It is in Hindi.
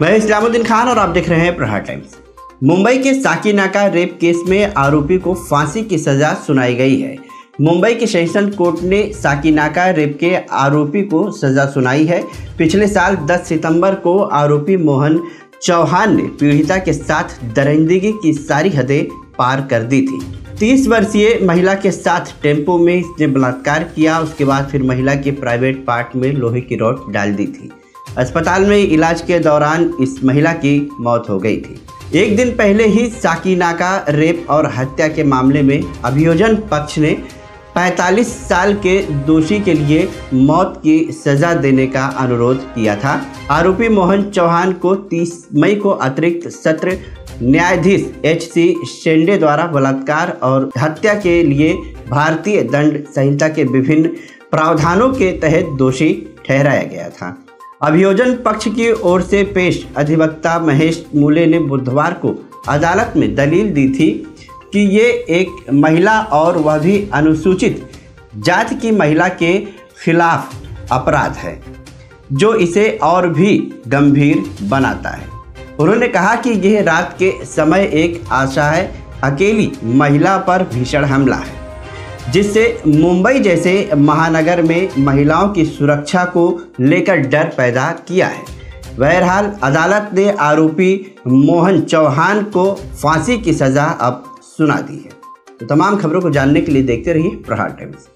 मैं इस्लामुद्दीन खान और आप देख रहे हैं प्रहार टाइम्स। मुंबई के साकीनाका रेप केस में आरोपी को फांसी की सजा सुनाई गई है। मुंबई के सेशन कोर्ट ने साकीनाका रेप के आरोपी को सजा सुनाई है। पिछले साल 10 सितंबर को आरोपी मोहन चौहान ने पीड़िता के साथ दरिंदगी की सारी हदें पार कर दी थी। 30 वर्षीय महिला के साथ टेम्पो में इसने बलात्कार किया। उसके बाद फिर महिला के प्राइवेट पार्ट में लोहे की रॉड डाल दी थी। अस्पताल में इलाज के दौरान इस महिला की मौत हो गई थी। एक दिन पहले ही साकीनाका रेप और हत्या के मामले में अभियोजन पक्ष ने 45 साल के दोषी के लिए मौत की सजा देने का अनुरोध किया था। आरोपी मोहन चौहान को 30 मई को अतिरिक्त सत्र न्यायाधीश HC शेंडे द्वारा बलात्कार और हत्या के लिए भारतीय दंड संहिता के विभिन्न प्रावधानों के तहत दोषी ठहराया गया था। अभियोजन पक्ष की ओर से पेश अधिवक्ता महेश मूले ने बुधवार को अदालत में दलील दी थी कि ये एक महिला और वह भी अनुसूचित जाति की महिला के खिलाफ अपराध है, जो इसे और भी गंभीर बनाता है। उन्होंने कहा कि यह रात के समय एक असहाय अकेली महिला पर भीषण हमला है, जिससे मुंबई जैसे महानगर में महिलाओं की सुरक्षा को लेकर डर पैदा किया है। बहरहाल अदालत ने आरोपी मोहन चौहान को फांसी की सजा अब सुना दी है। तो तमाम खबरों को जानने के लिए देखते रहिए प्रहार टाइम्स।